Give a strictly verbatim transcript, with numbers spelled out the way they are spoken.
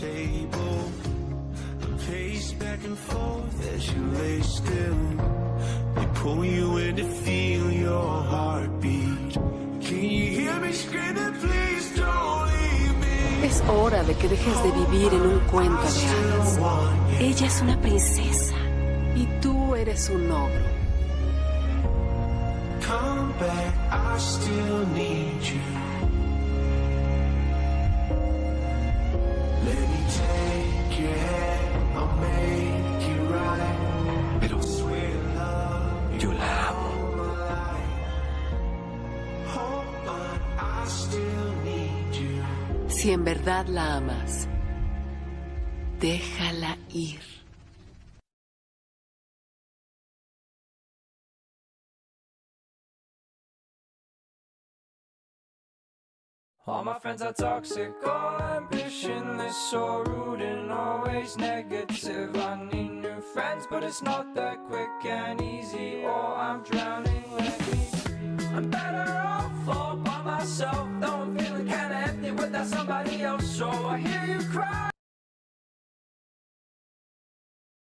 table and pace back and forth as you lay still. They pull you in to feel your heartbeat. Can you hear me screaming, please don't leave me? Es hora de que dejes de vivir en un cuento de hadas. Ella es una princesa y tú eres un ogro. Come back, I still need you. Let me take your hand, I'll make it right. Pero swear love, yo la amo. Hold on, I still need you. Si en verdad la amas, déjala ir. All my friends are toxic, all ambitionless, so rude and always negative. I need new friends, but it's not that quick and easy, or I'm drowning, let me free. I'm better off all by myself, though I'm feeling kinda empty without somebody else. So I hear you cry.